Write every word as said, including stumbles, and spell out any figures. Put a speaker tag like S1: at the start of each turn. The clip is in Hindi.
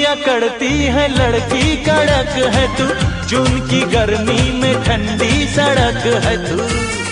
S1: अकड़ती है लड़की कड़क है तू, जून की गर्मी में ठंडी सड़क है तू।